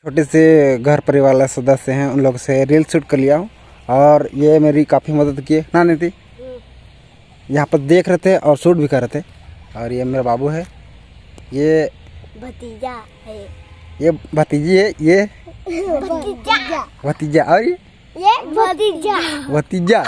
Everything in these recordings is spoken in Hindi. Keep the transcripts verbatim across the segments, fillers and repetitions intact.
छोटे से घर परिवार वाले सदस्य हैं, उन लोग से रील शूट कर लिया हूँ और ये मेरी काफ़ी मदद की है ना नीति। यहाँ पर देख रहे थे और शूट भी कर रहे थे। और ये मेरा बाबू है, ये भतीजा है, ये भतीजी है, ये भतीजा भतीजा और ये ये भतीजा भतीजा।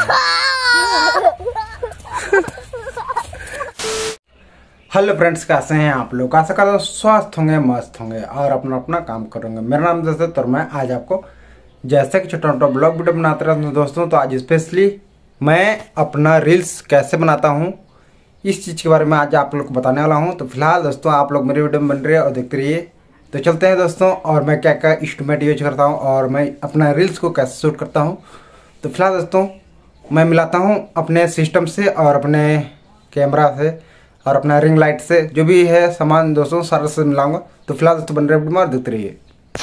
हेलो फ्रेंड्स, कैसे हैं आप लोग? आशा करता हूँ स्वस्थ होंगे, मस्त होंगे और अपना अपना काम करेंगे। मेरा नाम जैसे तो मैं आज आपको जैसे कि छोटा छोटा ब्लॉग वीडियो बनाते रहता हूँ दोस्तों, तो आज स्पेशली मैं अपना रील्स कैसे बनाता हूँ इस चीज़ के बारे में आज आप लोग को बताने वाला हूँ। तो फिलहाल दोस्तों आप लोग मेरी वीडियो में बन रही है और देखते रहिए। तो चलते हैं दोस्तों, और मैं क्या क्या इंस्ट्रूमेंट यूज करता हूँ और मैं अपना रील्स को कैसे शूट करता हूँ। तो फिलहाल दोस्तों मैं मिलाता हूँ अपने सिस्टम से और अपने कैमरा से और अपना रिंग लाइट से, जो भी है सामान दोस्तों सारा से मिलाऊंगा। तो फिलहाल दोस्तों बन रहे वीडियो में और देखते रहिए।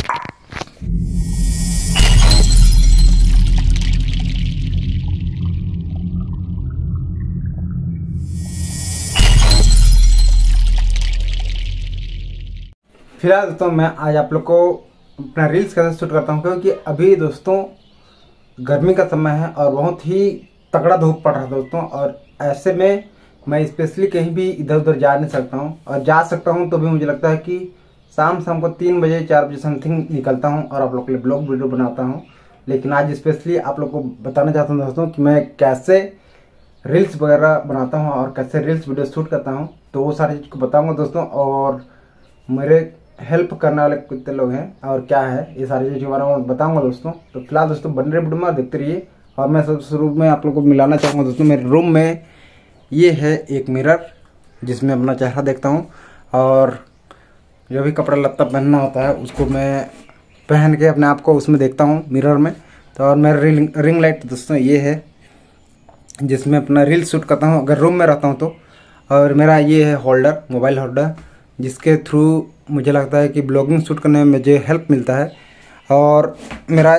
फिलहाल दोस्तों मैं आज आप लोग को अपना रील्स कैसे शूट करता हूँ, क्योंकि अभी दोस्तों गर्मी का समय है और बहुत ही तगड़ा धूप पड़ रहा है दोस्तों। और ऐसे में मैं स्पेशली कहीं भी इधर उधर जा नहीं सकता हूँ, और जा सकता हूँ तो भी मुझे लगता है कि शाम शाम को तीन बजे चार बजे समथिंग निकलता हूँ और आप लोग के लिए ब्लॉग वीडियो बनाता हूँ। लेकिन आज स्पेशली आप लोग को बताना चाहता हूँ दोस्तों कि मैं कैसे रील्स वगैरह बनाता हूँ और कैसे रील्स वीडियो शूट करता हूँ। तो वो सारी चीज़ को बताऊँगा दोस्तों, और मेरे हेल्प करने वाले कितने लोग हैं और क्या है ये सारी चीज़ के बारे में बताऊँगा दोस्तों। तो फिलहाल दोस्तों बन रहे वीडियो में देखते रहिए। और मैं सब शुरू में आप लोग को मिलाना चाहूँगा दोस्तों, मेरे रूम में ये है एक मिरर जिसमें अपना चेहरा देखता हूँ, और जो भी कपड़ा लत्ता पहनना होता है उसको मैं पहन के अपने आप को उसमें देखता हूँ मिरर में। तो और मेरा रिंग रिंग लाइट दोस्तों ये है जिसमें अपना रील शूट करता हूँ अगर रूम में रहता हूँ तो। और मेरा ये है होल्डर, मोबाइल होल्डर, जिसके थ्रू मुझे लगता है कि ब्लॉगिंग शूट करने में मुझे हेल्प मिलता है। और मेरा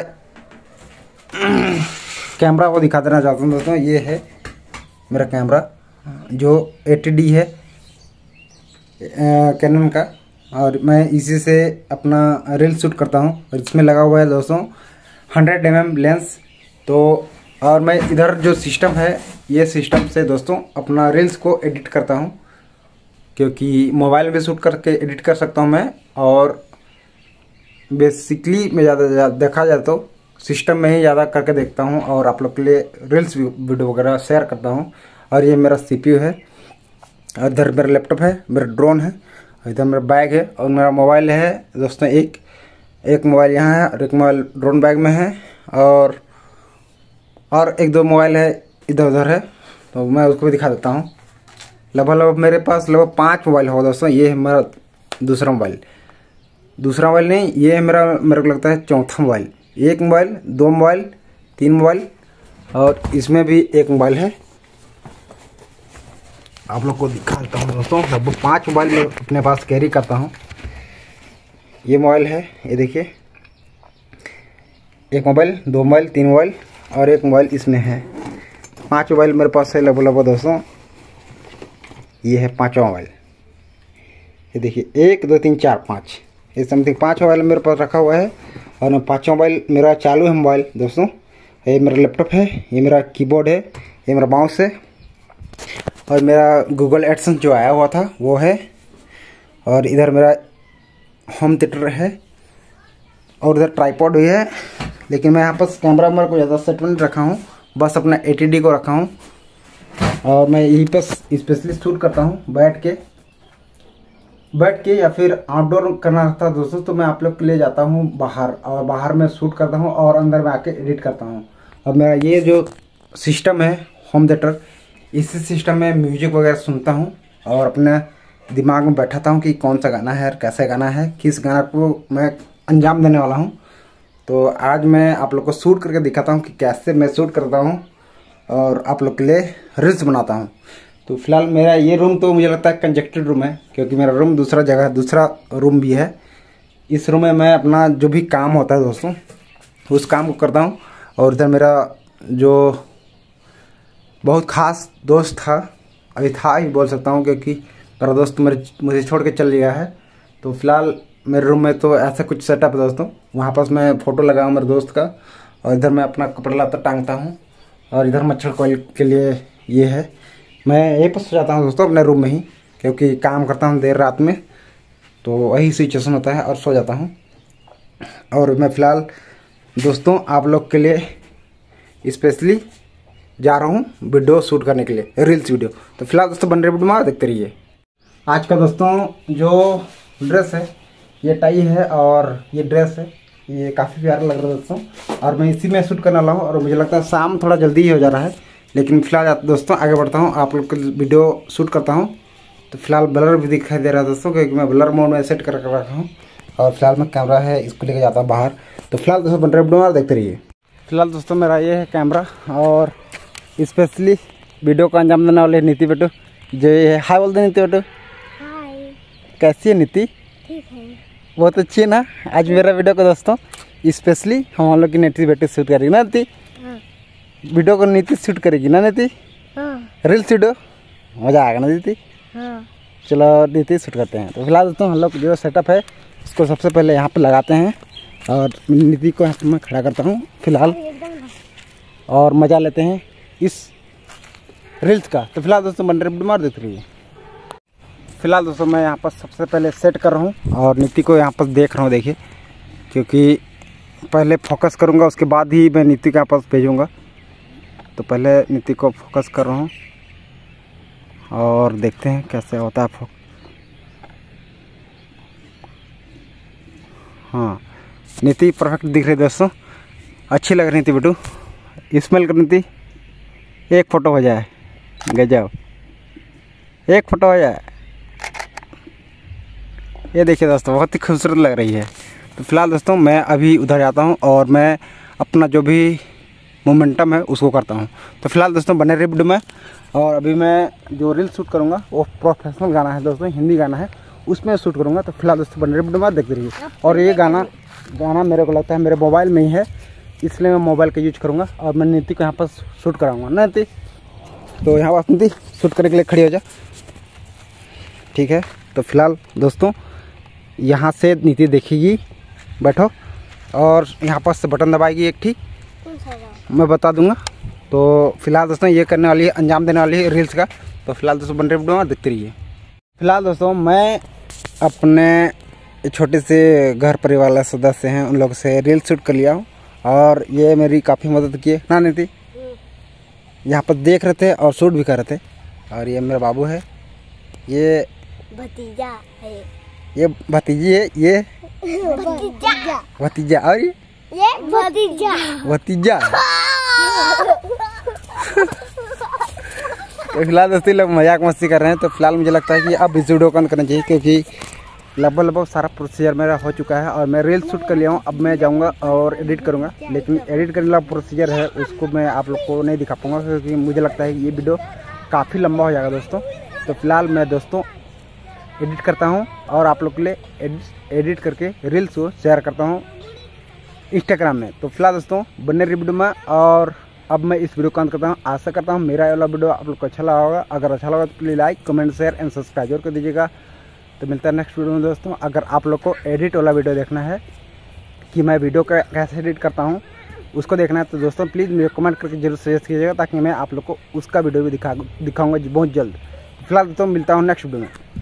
कैमरा को दिखा देना चाहता हूँ दोस्तों, ये है मेरा कैमरा जो एटी डी है कैनन का, और मैं इसी से अपना रील शूट करता हूँ। और इसमें लगा हुआ है दोस्तों हंड्रेड एम एम लेंस। तो और मैं इधर जो सिस्टम है ये सिस्टम से दोस्तों अपना रील्स को एडिट करता हूँ, क्योंकि मोबाइल में शूट करके एडिट कर सकता हूँ मैं। और बेसिकली मैं ज़्यादा देखा जाए तो सिस्टम में ही ज़्यादा करके देखता हूँ और आप लोग के लिए रील्स वीडियो वगैरह शेयर करता हूँ। और ये मेरा सीपीयू है, और इधर मेरा लैपटॉप है, मेरा ड्रोन है, इधर मेरा बैग है, और मेरा मोबाइल है दोस्तों। एक एक मोबाइल यहाँ है और एक मोबाइल ड्रोन बैग में है, और और एक दो मोबाइल है इधर उधर है। तो मैं उसको भी दिखा देता हूँ। लगभग लगभग मेरे पास लगभग पाँच मोबाइल होगा दोस्तों। ये है मेरा दूसरा मोबाइल, दूसरा मोबाइल नहीं, ये है मेरा मेरे को लगता है चौथा मोबाइल। एक मोबाइल, दो मोबाइल, तीन मोबाइल, और इसमें भी एक मोबाइल है। आप लोग को दिखा देता हूँ दोस्तों, लगभग पाँच मोबाइल मैं अपने पास कैरी करता हूँ। ये मोबाइल है, ये देखिए, एक मोबाइल, दो मोबाइल, तीन मोबाइल और एक मोबाइल इसमें है। पांच मोबाइल मेरे पास है लगभग लगभग दोस्तों। ये है पांचवा मोबाइल, ये देखिए, एक दो तीन चार पाँच, ये समथिंग पाँच मोबाइल मेरे पास रखा हुआ है। और पाँचवा मोबाइल मेरा चालू है मोबाइल दोस्तों। ये मेरा लैपटॉप है, ये मेरा कीबोर्ड है, ये मेरा माउस है, और मेरा गूगल एडसेंस जो आया हुआ था वो है। और इधर मेरा होम थिएटर है, और इधर ट्राइपॉड भी है। लेकिन मैं यहाँ पर कैमरा मेरे को ज़्यादा सेट नहीं रखा हूँ, बस अपना एटी डी को रखा हूँ। और मैं यहीं पर स्पेशली शूट करता हूँ बैठ के बैठ के या फिर आउटडोर करना रहता है दोस्तों, तो मैं आप लोग के लिए जाता हूँ बाहर, और बाहर में शूट करता हूँ और अंदर में आके एडिट करता हूँ। और मेरा ये जो सिस्टम है होम थिएटर, इसी सिस्टम में म्यूजिक वगैरह सुनता हूँ और अपने दिमाग में बैठाता हूँ कि कौन सा गाना है और कैसे गाना है, किस गाना को मैं अंजाम देने वाला हूँ। तो आज मैं आप लोग को शूट करके दिखाता हूँ कि कैसे मैं शूट करता हूँ और आप लोग के लिए रील्स बनाता हूँ। तो फिलहाल मेरा ये रूम तो मुझे लगता है कंजेक्टेड रूम है, क्योंकि मेरा रूम दूसरा जगह दूसरा रूम भी है। इस रूम में मैं अपना जो भी काम होता है दोस्तों उस काम को करता हूँ। और इधर मेरा जो बहुत खास दोस्त था, अभी था ही बोल सकता हूँ, क्योंकि मेरा दोस्त मेरे मुझे छोड़ के चल गया है। तो फिलहाल मेरे रूम में तो ऐसा कुछ सेटअप है दोस्तों। वहाँ पास मैं फ़ोटो लगाऊँ मेरे दोस्त का, और इधर मैं अपना कपड़ा लाता टांगता हूँ, और इधर मच्छर कोयल के लिए ये है। मैं यहीं पर सो जाता हूँ दोस्तों अपने रूम में ही, क्योंकि काम करता हूँ देर रात में, तो वही सिचुएशन होता है और सो जाता हूँ। और मैं फ़िलहाल दोस्तों आप लोग के लिए स्पेशली जा रहा हूँ वीडियो शूट करने के लिए, रील्स वीडियो। तो फिलहाल दोस्तों बन रहे वीडियो में देखते रहिए। आज का दोस्तों जो ड्रेस है, ये टाई है और ये ड्रेस है, ये काफ़ी प्यारा लग रहा है दोस्तों, और मैं इसी में शूट करने वाला हूँ। और मुझे लगता है शाम थोड़ा जल्दी ही हो जा रहा है, लेकिन फिलहाल दोस्तों आगे बढ़ता हूँ, आप लोग के वीडियो शूट करता हूँ। तो फिलहाल ब्लर भी दिखाई दे रहा है दोस्तों, क्योंकि मैं ब्लर मोड में सेट कर रखा हूँ, और फिलहाल मैं कैमरा है इसको लेकर जाता हूँ बाहर। तो फिलहाल दोस्तों बन रहे वीडियो में देखते रहिए। फिलहाल दोस्तों मेरा ये है कैमरा, और स्पेशली वीडियो को अंजाम देने वाले नीति बेटू, जो ये हाय बोल दे नीति बेटू। हाय। कैसी है नीति? ठीक है। बहुत अच्छी है ना। आज मेरा वीडियो को दोस्तों स्पेशली हम लोग की नीति बेटू शूट करेगी ना नीति। हाँ। वीडियो को नीति शूट करेगी ना नीति। हाँ। रील्स वीडियो मज़ा आएगा ना नीति। हाँ। चलो नीति शूट करते हैं। तो फिलहाल दोस्तों हम लोग जो सेटअप है उसको सबसे पहले यहाँ पे लगाते हैं, और नीति को यहाँ पे मैं खड़ा करता हूँ फिलहाल, और मज़ा लेते हैं इस रील्स का। तो फिलहाल दोस्तों बन रहे मार देते रहिए। फिलहाल दोस्तों मैं यहाँ पर सबसे पहले सेट कर रहा हूँ, और नीति को यहाँ पर देख रहा हूँ, देखिए, क्योंकि पहले फोकस करूँगा उसके बाद ही मैं नीति के यहाँ पास भेजूँगा। तो पहले नीति को फोकस कर रहा हूँ, और देखते हैं कैसे होता है फोकस। हाँ, नीति परफेक्ट दिख रही है दोस्तों, अच्छी लग रही नीति बेटू। स्मेल कर नीति, एक फ़ोटो हो जाए, गजब, एक फ़ोटो हो जाए। ये देखिए दोस्तों बहुत ही खूबसूरत लग रही है। तो फिलहाल दोस्तों मैं अभी उधर जाता हूँ, और मैं अपना जो भी मोमेंटम है उसको करता हूँ। तो फिलहाल दोस्तों बने रहे वीडियो में। और अभी मैं जो रील शूट करूँगा वो प्रोफेशनल गाना है दोस्तों, हिंदी गाना है, उसमें शूट करूँगा। तो फिलहाल दोस्तों बने रहे वीडियो में देखते रहिए। और ये गाना गाना मेरे को लगता है मेरे मोबाइल में ही है, इसलिए मैं मोबाइल का यूज करूँगा, और मैं नीति को यहाँ पर शूट कराऊँगा ना नीति। तो यहाँ पर नीति शूट करने के लिए खड़ी हो जा, ठीक है। तो फिलहाल दोस्तों यहाँ से नीति देखेगी, बैठो, और यहाँ पर से बटन दबाएगी एक ठीक, मैं बता दूंगा। तो फिलहाल दोस्तों ये करने वाली है, अंजाम देने वाली है रील्स का। तो फिलहाल दोस्तों बन रहे वीडियो में देखते रहिए। फिलहाल दोस्तों मैं अपने छोटे से घर परिवार वाले सदस्य हैं उन लोग से रील शूट कर लिया हूँ, और ये मेरी काफ़ी मदद की है ना नीति। यहाँ पर देख रहे थे और शूट भी कर रहे थे। और ये मेरा बाबू है, ये भतीजा है, ये भतीजी है, ये भतीजा भतीजा, और ये ये भतीजा भतीजा। तो फिलहाल दोस्तों लोग मजाक मस्ती कर रहे हैं। तो फिलहाल मुझे लगता है कि अब इस वीडियो को बंद करना चाहिए, क्योंकि लगभग लगभग सारा प्रोसीजर मेरा हो चुका है, और मैं रील शूट कर लिया हूँ। अब मैं जाऊँगा और एडिट करूँगा, लेकिन एडिट करने वाला प्रोसीजर है उसको मैं आप लोग को नहीं दिखा पाऊँगा, क्योंकि मुझे लगता है कि ये वीडियो काफ़ी लंबा हो जाएगा दोस्तों। तो फिलहाल मैं दोस्तों एडिट करता हूँ, और आप लोग के लिए एडिट एडिट करके रील्स को शेयर करता हूँ इंस्टाग्राम में। तो फिलहाल दोस्तों बने रही वीडियो में, और अब मैं इस वीडियो को अंत करता हूँ। आशा करता हूँ मेरा वाला वीडियो आप लोग को अच्छा लगा होगा। अगर अच्छा लगा तो please like comment share and subscribe जरूर कर दीजिएगा। तो मिलता है नेक्स्ट वीडियो में दोस्तों। अगर आप लोग को एडिट वाला वीडियो देखना है कि मैं वीडियो का कैसे एडिट करता हूँ उसको देखना है, तो दोस्तों प्लीज़ मुझे कमेंट करके जरूर सजेस्ट कीजिएगा, ताकि मैं आप लोग को उसका वीडियो भी दिखा दिखाऊँगा बहुत जल्द। फिलहाल दोस्तों मिलता हूँ नेक्स्ट वीडियो में।